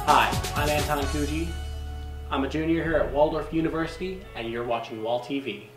Hi, I'm Anton. I'm a junior here at Waldorf University, and you're watching WalTV.